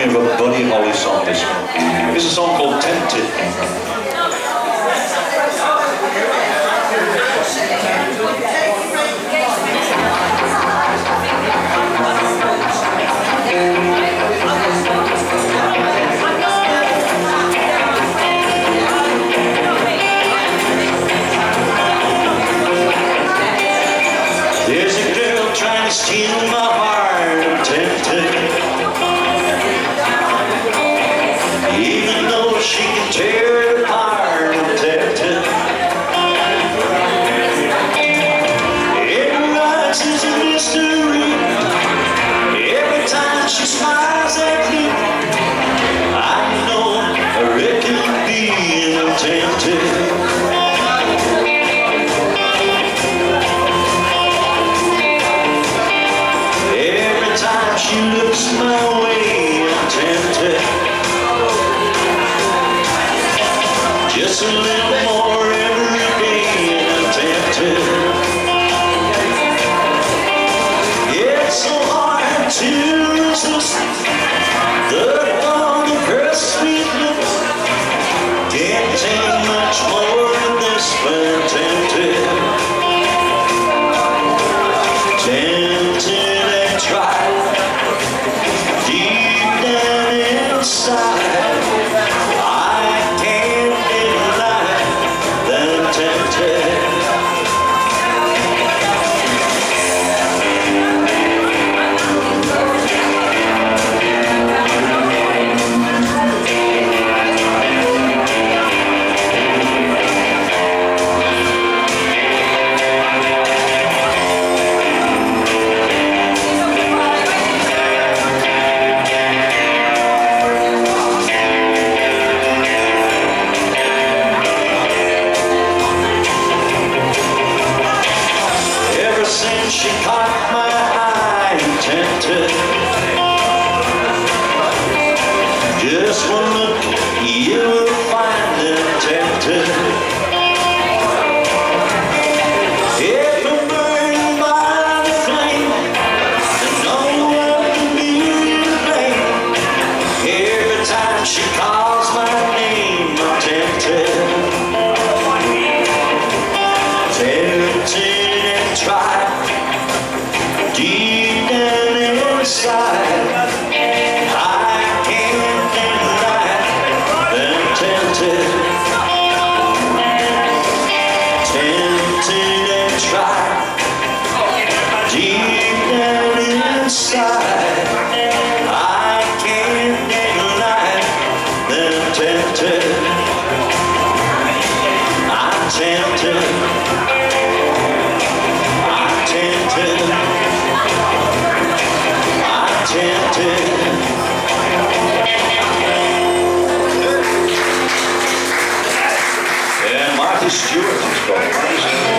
me of a Buddy Holly song, this one. It's a song called Tempted. There's a girl trying to steal my heart, I'm tempted. Even though she can tear it apart, I'm tempted. Every night is a mystery. Every time she smiles at me, I know I reckon being I'm tempted. She looks my way, I'm tempted. Just a little more every day, I'm tempted. It's so hard to resist the dawn of her sweet lips. Can't take much more of this, but I'm tempted. Tempted and tried. Deep down inside, I can't deny that I'm tempted. She caught my eye, I'm tempted. Just one look, you will find I'm tempted. If I'm burned by the flame, then no one can be to blame. Every time she calls my name, I'm tempted. Tempted and tried. Deep down inside, I can't deny that I'm tempted. Tempted and tried. Deep down inside, I can't deny that I'm tempted. I'm tempted. I'm tempted. And Martha Stewart is called.